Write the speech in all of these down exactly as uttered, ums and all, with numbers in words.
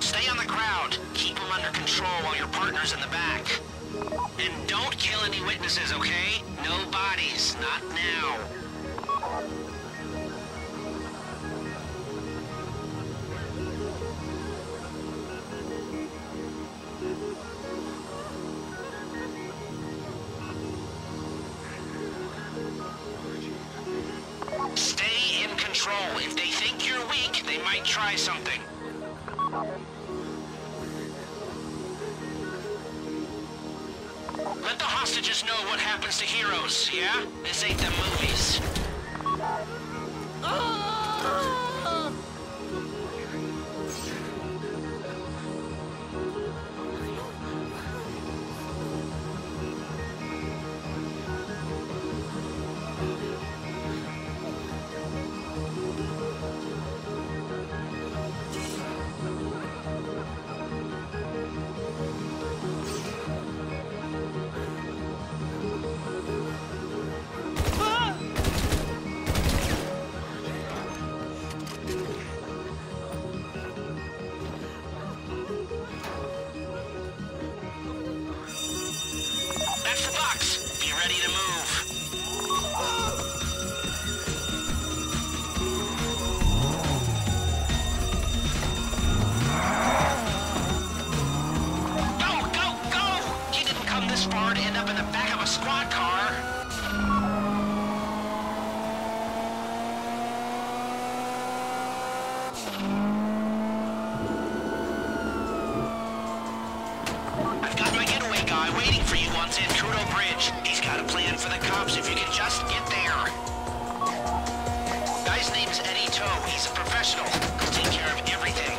Stay on the ground. Keep them under control while your partner's in the back. And don't kill any witnesses, okay? No bodies, not now. Stay in control. If they think you're weak, they might try something. Let the hostages know what happens to heroes, yeah? This ain't the movies. That's the box. Be ready to move. Go, go, go! You didn't come this far to end up in the back of a squad car. I've got my getaway guy waiting for you on Zancudo Bridge. He's got a plan for the cops if you can just get there. Guy's name's Eddie Toe. He's a professional. He'll take care of everything.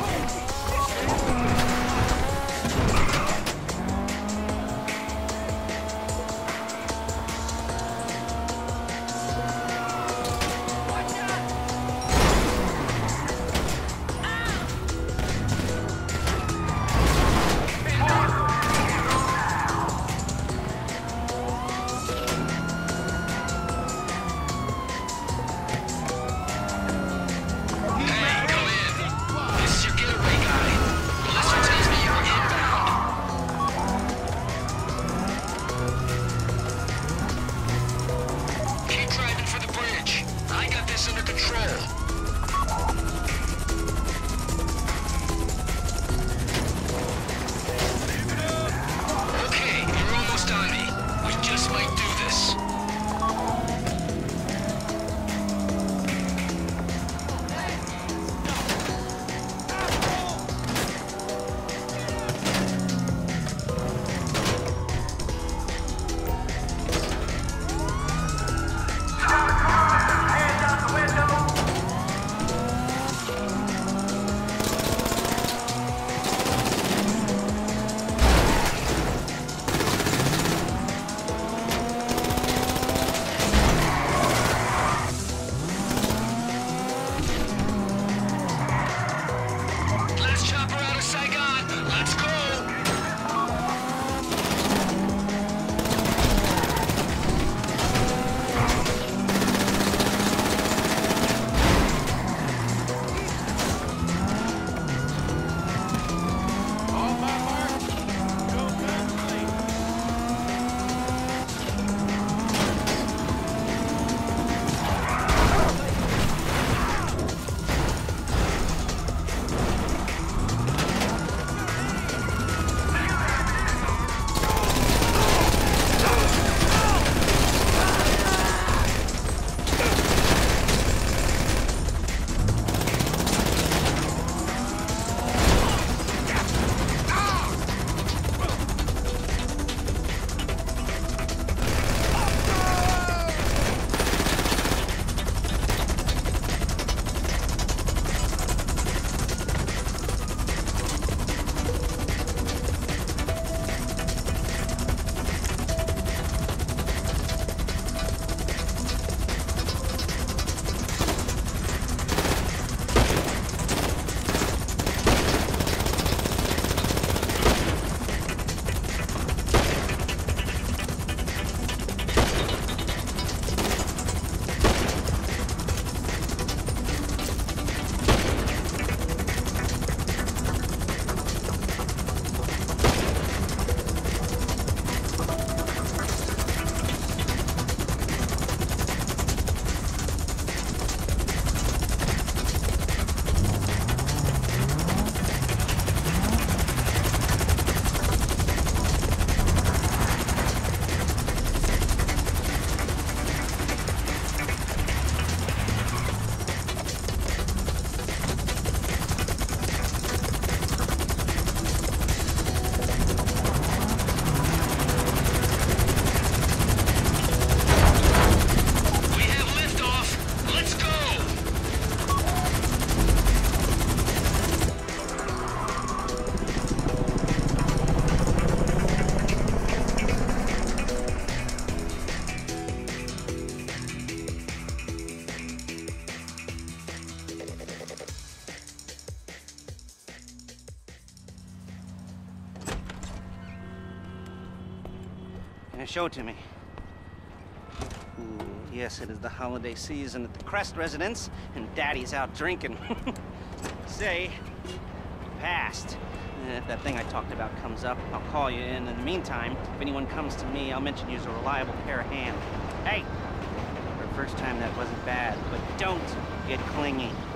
Uh, show it to me. Ooh, yes, it is the holiday season at the Crest residence, and Daddy's out drinking. Say, passed. Uh, if that thing I talked about comes up, I'll call you, and in the meantime, if anyone comes to me, I'll mention you as a reliable pair of hands. Hey! For the first time, that wasn't bad, but don't get clingy.